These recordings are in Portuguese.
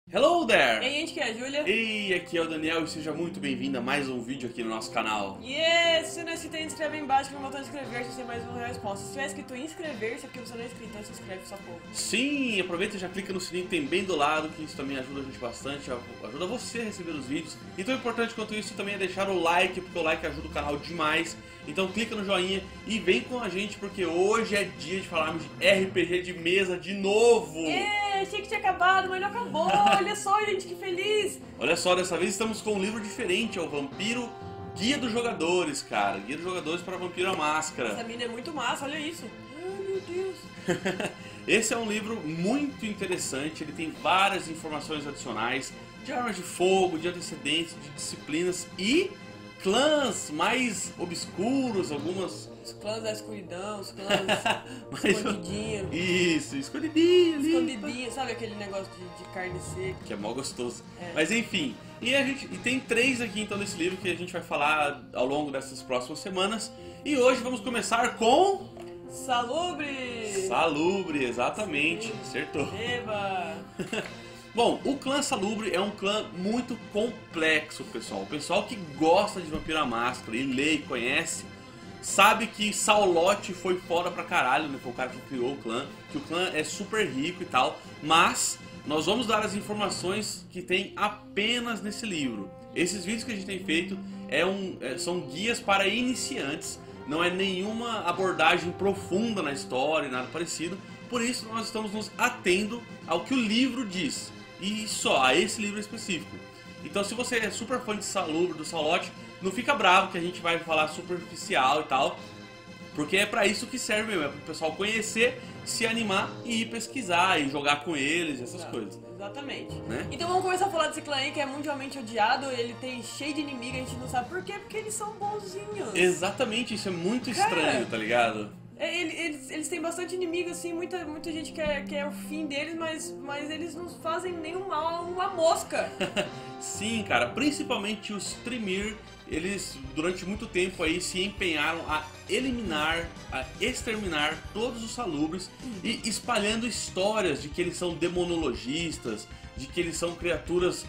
Hello E there! aí, gente, que é a Júlia. Ei, aqui é o Daniel e seja muito bem-vindo a mais um vídeo aqui no nosso canal. E se não é inscrito, inscreve aí embaixo no botão de inscrever se você mais uma resposta. Se tiver escrito inscrever-se é porque você não é inscrito, então se inscreve só pouco. Sim, aproveita e já clica no sininho que tem bem do lado, que isso também ajuda a gente bastante, ajuda você a receber os vídeos. E tão importante quanto isso também é deixar o like, porque o like ajuda o canal demais. Então clica no joinha e vem com a gente, porque hoje é dia de falarmos de RPG de mesa de novo! Achei que tinha acabado, mas não acabou. Olha só, gente, que feliz. Olha só, dessa vez estamos com um livro diferente, é o Vampiro Guia dos Jogadores, cara. Guia dos Jogadores para Vampiro à Máscara. Essa mina é muito massa, olha isso. Ai, meu Deus. Esse é um livro muito interessante, ele tem várias informações adicionais de armas de fogo, de antecedentes, de disciplinas e clãs mais obscuros, algumas... Os clãs da escuridão, os clãs escondidinho. Isso, escondidinho ali. Escondidinho, sabe aquele negócio de carne seca? Que é mó gostoso. É. Mas enfim, e tem três aqui então nesse livro que a gente vai falar ao longo dessas próximas semanas. E hoje vamos começar com... Salubre! Salubre, exatamente, Sim. acertou. Eba! Bom, o clã Salubre é um clã muito complexo, pessoal. O pessoal que gosta de Vampiro à Máscara e lê e conhece, sabe que Saulote foi foda pra caralho, né? Foi o cara que criou o clã, que o clã é super rico e tal, mas nós vamos dar as informações que tem apenas nesse livro. Esses vídeos que a gente tem feito são guias para iniciantes, não é nenhuma abordagem profunda na história, nada parecido, por isso nós estamos nos atendo ao que o livro diz, e só a esse livro específico. Então se você é super fã de Salubre, do Saulote, não fica bravo que a gente vai falar superficial e tal, porque é pra isso que serve mesmo, é pro pessoal conhecer, se animar e ir pesquisar e jogar com eles, essas coisas. Exatamente. Né? Então vamos começar a falar desse clã aí que é mundialmente odiado, ele tem cheio de inimigo, a gente não sabe por quê, porque eles são bonzinhos. Exatamente, isso é muito estranho, tá ligado? Eles têm bastante inimigo, assim, muita gente quer o fim deles, mas eles não fazem nenhum mal a uma mosca. Sim, cara, principalmente os Tremere, eles durante muito tempo aí se empenharam a eliminar, a exterminar todos os salubres e espalhando histórias de que eles são demonologistas, de que eles são criaturas...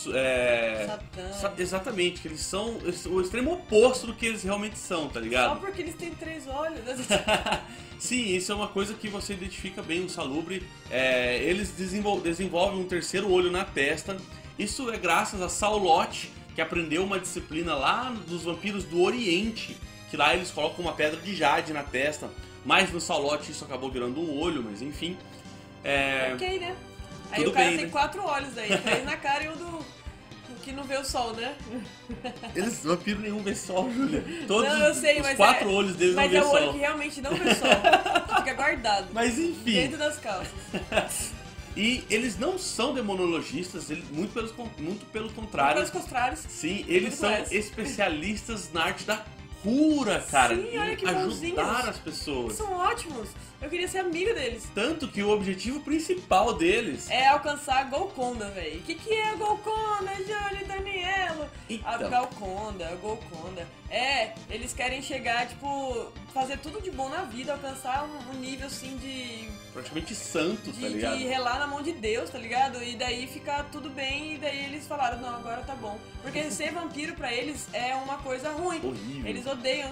exatamente, que eles são o extremo oposto do que eles realmente são, tá ligado? Só porque eles têm 3 olhos. Sim, isso é uma coisa que você identifica bem no Salubre. Eles desenvolvem um terceiro olho na testa. Isso é graças a Saulote, que aprendeu uma disciplina lá dos vampiros do Oriente, que lá eles colocam uma pedra de jade na testa, mas no Saulote isso acabou virando um olho, mas enfim. Ok, né? Aí Tudo o cara bem, tem né? 4 olhos aí, 3 na cara e um do que não vê o sol, né? Eles vampiro nenhum vê sol, Júlia. Todos Não, eu sei, os mas 4 olhos deles não mas vê é o olho sol. que realmente não vê sol. Fica guardado. Mas enfim. Dentro das calças. E eles não são demonologistas, muito pelo contrário. Pelos contrários. Sim, eles Tudo são parece. especialistas na arte da cura, cara. Sim, olha que em bonzinhos. ajudar as Eles pessoas. são ótimos. Eu queria ser amiga deles. Tanto que o objetivo principal deles... É alcançar a Golconda, velho. O que é a Golconda, Júlio e Danielo? A Então. Golconda. Eles querem chegar, tipo, fazer tudo de bom na vida, alcançar um nível, assim, de praticamente santo, tá ligado? relar na mão de Deus, tá ligado? E daí ficar tudo bem, e daí eles falaram, não, agora tá bom. Porque ser vampiro pra eles é uma coisa ruim. Horrível. Eles odeiam...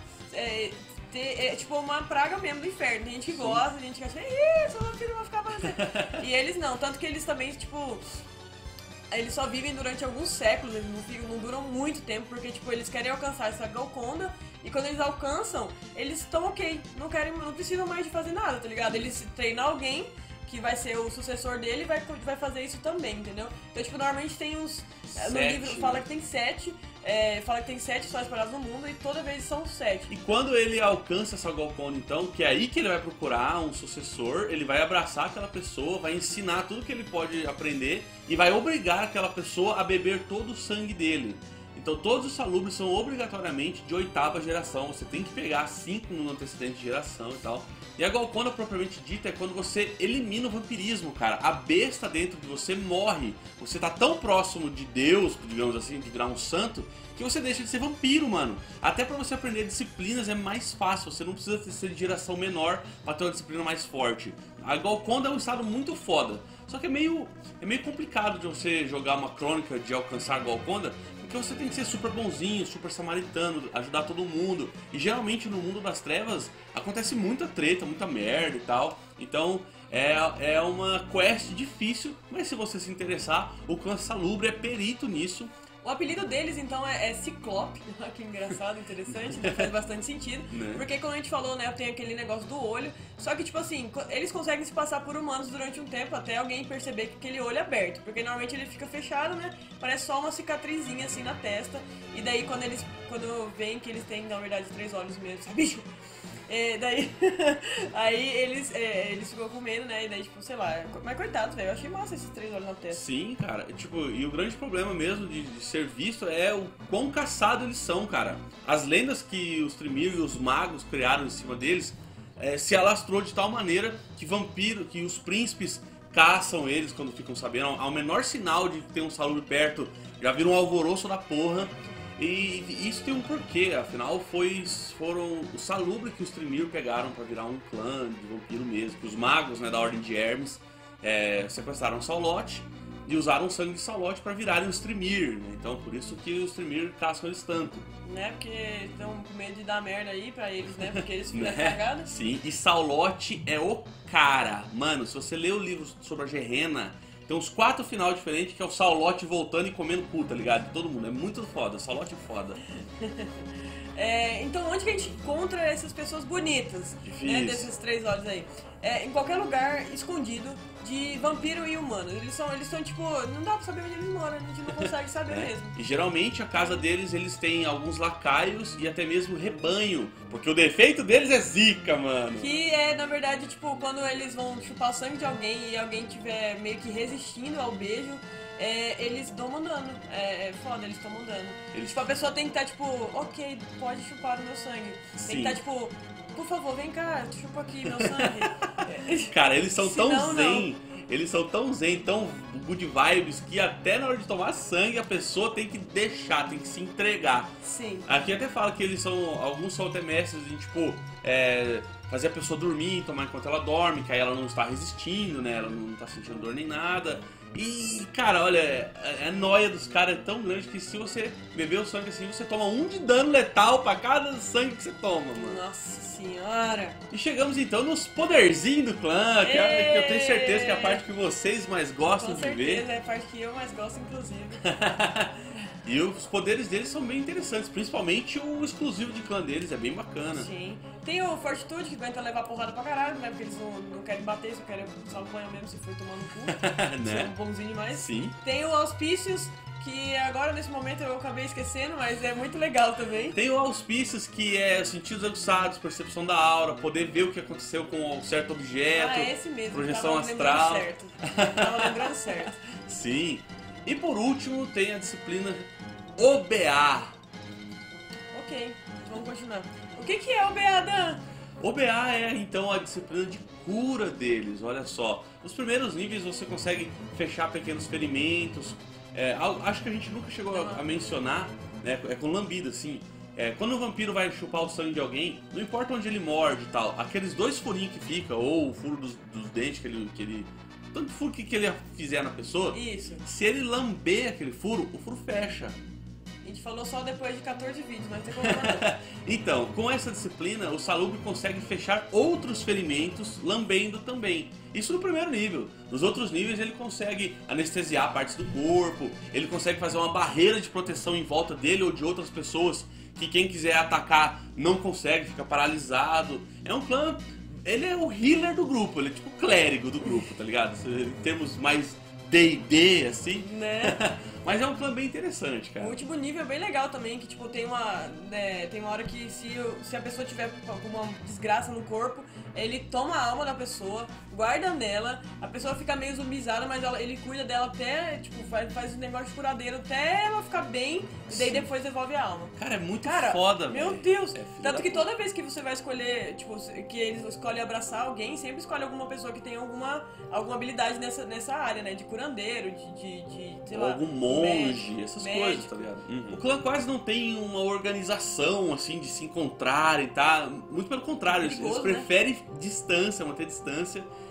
É tipo uma praga mesmo do inferno. Tem gente que gosta, tem gente que acha, ih, seu vampiro vai ficar mais... E eles não, tanto que eles também, tipo... Eles só vivem durante alguns séculos, eles não duram muito tempo, porque tipo, eles querem alcançar essa Golconda, e quando eles alcançam, eles estão ok, não precisam mais de fazer nada, tá ligado? Eles treinam alguém que vai ser o sucessor dele e vai fazer isso também, entendeu? Então, tipo, normalmente tem uns... no livro fala que tem 7, fala que tem 7 só espalhados no mundo, e toda vez são 7. E quando ele alcança essa Golconda, então, que é aí que ele vai procurar um sucessor, ele vai abraçar aquela pessoa, vai ensinar tudo que ele pode aprender e vai obrigar aquela pessoa a beber todo o sangue dele. Então todos os salubres são obrigatoriamente de 8ª geração, você tem que pegar 5 no antecedente de geração e tal. E a Golconda propriamente dita é quando você elimina o vampirismo, cara. A besta dentro de você morre. Você tá tão próximo de Deus, digamos assim, de virar um santo, que você deixa de ser vampiro, mano. Até pra você aprender disciplinas é mais fácil. Você não precisa ser de geração menor pra ter uma disciplina mais forte. A Golconda é um estado muito foda. Só que é meio complicado de você jogar uma crônica de alcançar Golconda, porque você tem que ser super bonzinho, super samaritano, ajudar todo mundo. E geralmente no mundo das trevas acontece muita treta, muita merda e tal. Então é uma quest difícil, mas se você se interessar, o clã Salubre é perito nisso. O apelido deles, então, é Ciclope. Que engraçado, interessante, né? Faz bastante sentido. Né? Porque, como a gente falou, né, tem aquele negócio do olho. Só que, tipo assim, eles conseguem se passar por humanos durante um tempo até alguém perceber que aquele olho é aberto. Porque, normalmente, ele fica fechado, né? Parece só uma cicatrizinha, assim, na testa. E daí, quando veem que eles têm, na verdade, 3 olhos mesmo, sabe? Bicho! Daí, aí eles ficam com medo, né? E daí, tipo, sei lá. Mas coitados, velho. Eu achei massa esses 3 olhos na testa. Sim, cara. Tipo, e o grande problema mesmo de ser visto é o quão caçados eles são, cara. As lendas que os Tremere e os magos criaram em cima deles se alastrou de tal maneira que os príncipes caçam eles quando ficam sabendo. Ao menor sinal de ter um Salubre perto, já viram um alvoroço da porra. E isso tem um porquê, afinal foram os Salubre que os Tremere pegaram pra virar um clã de vampiro mesmo, que os magos, né, da Ordem de Hermes sequestraram Saulote e usaram o sangue de Saulote pra virarem os Tremere, né? Então por isso que os Tremere caçam eles tanto. Né, porque estão com medo de dar merda aí pra eles, né, porque eles ficam Né? cagados. Sim, e Saulote é o cara. Mano, se você lê o livro sobre a Gerena, tem uns 4 final diferentes que é o Saulote voltando e comendo cu, tá ligado? Todo mundo. É muito foda. Saulote é foda. Então, onde que a gente encontra essas pessoas bonitas, né, Difícil. desses 3 olhos aí? Em qualquer lugar escondido de vampiro e humano. Eles são tipo, não dá pra saber onde eles moram, a gente não consegue saber mesmo. E geralmente a casa deles, eles têm alguns lacaios e até mesmo rebanho. Porque o defeito deles é zica, mano. Que na verdade, tipo, quando eles vão chupar o sangue de alguém e alguém tiver meio que resistindo ao beijo, eles tomam dano. É foda, eles tomam dano. Tipo, a pessoa tem que estar, tipo, ok, pode chupar o meu sangue. Sim. Tem que estar, tipo, por favor, vem cá, chupa aqui meu sangue. Cara, eles são tão Senão, zen. Eles são tão zen, tão good vibes, que até na hora de tomar sangue a pessoa tem que deixar, tem que se entregar. Sim. Aqui até fala que alguns são até mestres em, tipo, fazer a pessoa dormir, tomar enquanto ela dorme, que aí ela não está resistindo, né? Ela não está sentindo dor nem nada. E, cara, olha, a noia dos caras é tão grande que se você beber o sangue assim, você toma 1 de dano letal pra cada sangue que você toma, mano. Nossa senhora. E chegamos então nos poderzinhos do clã, que eu tenho certeza que é a parte que vocês mais gostam Com de ver. certeza, é a parte que eu mais gosto, inclusive. E os poderes deles são bem interessantes, principalmente o exclusivo de clã deles, é bem bacana. Sim. Tem o Fortitude, que aguenta levar porrada pra caralho, né? Porque eles não querem bater, só querem só o banho mesmo se for tomando cu. Né? São bonzinho demais. Sim. Tem o Auspícios, que agora nesse momento eu acabei esquecendo, mas é muito legal também. Tem o auspícios, que é sentidos aguçados, percepção da aura, poder ver o que aconteceu com um certo objeto, Esse mesmo. projeção tava astral. Lembrando certo. Tava lembrando certo. Sim. E por último tem a disciplina OBA. Ok, vamos continuar. O que é o BA, Dan? OBA é então a disciplina de cura deles, olha só. Nos primeiros níveis você consegue fechar pequenos ferimentos. Acho que a gente nunca chegou a mencionar, né? É com lambida, assim. Quando o vampiro vai chupar o sangue de alguém, não importa onde ele morde e tal, aqueles 2 furinhos que fica, ou o furo dos dentes que ele tanto furo que ele fizer na pessoa, Isso. se ele lamber aquele furo, o furo fecha. A gente falou só depois de 14 vídeos, mas tem como não. Então, com essa disciplina, o Salubre consegue fechar outros ferimentos lambendo também. Isso no primeiro nível. Nos outros níveis ele consegue anestesiar partes do corpo, ele consegue fazer uma barreira de proteção em volta dele ou de outras pessoas que quem quiser atacar não consegue, fica paralisado. É um clã... Ele é o healer do grupo, ele é tipo o clérigo do grupo, tá ligado? Em termos mais D&D, assim. Né? Mas é um clã bem interessante, O cara. último nível é bem legal também, que tipo, tem uma hora que se a pessoa tiver com uma desgraça no corpo, ele toma a alma da pessoa, guarda nela, a pessoa fica meio zumbizada, mas ele cuida dela até, tipo, faz um negócio de curadeiro até ela ficar bem, e daí depois devolve a alma. Cara, é muito foda, velho. Meu Deus! É filho Tanto da que puta. toda vez que você vai escolher, tipo, que eles escolhem abraçar alguém, sempre escolhe alguma pessoa que tem alguma habilidade nessa área, né? De curandeiro, de sei Ou lá, algum monge, médico, essas médico. coisas, tá ligado? O clã quase não tem uma organização, assim, de se encontrarem, tá? Muito pelo contrário, eles Perigoso, preferem distância, manter distância.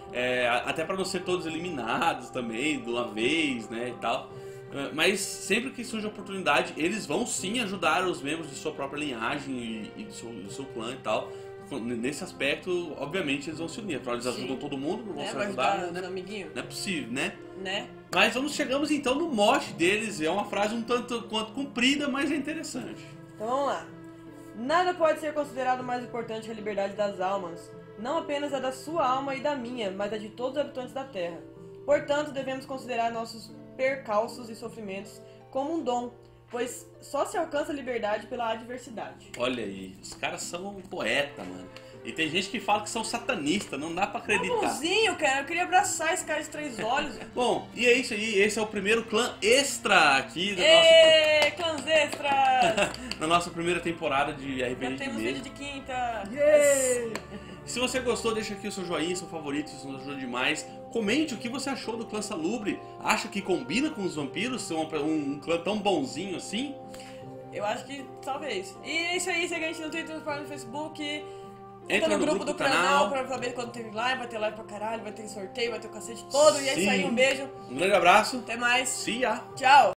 Até pra não ser todos eliminados também, de uma vez, né, e tal. Mas sempre que surge a oportunidade, eles vão sim ajudar os membros de sua própria linhagem e do seu clã e tal. Nesse aspecto, obviamente, eles vão se unir. Afinal, eles ajudam todo mundo, não vão se ajudar, né? Não é possível, né? Mas chegamos então no mote deles. É uma frase um tanto quanto comprida, mas é interessante. Então vamos lá. Nada pode ser considerado mais importante que a liberdade das almas. Não apenas a da sua alma e da minha, mas a de todos os habitantes da Terra. Portanto, devemos considerar nossos percalços e sofrimentos como um dom, pois só se alcança a liberdade pela adversidade. Olha aí, os caras são um poeta, mano. E tem gente que fala que são satanistas, não dá pra acreditar. Bonzinho, cara, eu queria abraçar esse cara de 3 olhos. Bom, e é isso aí, esse é o primeiro clã extra aqui da clãs extras! na nossa primeira temporada de RPG Já temos vídeo de quinta. Se você gostou, deixa aqui o seu joinha, seu favorito, isso nos ajuda demais. Comente o que você achou do clã Salubre. Acha que combina com os vampiros ser um clã tão bonzinho assim? Eu acho que talvez. E é isso aí, segue a gente no Twitter, no Facebook. Entra no grupo do canal pra saber quando tem live, vai ter live pra caralho, vai ter sorteio, vai ter o cacete todo. E é isso aí, um beijo. Um grande abraço. Até mais. See ya. Tchau.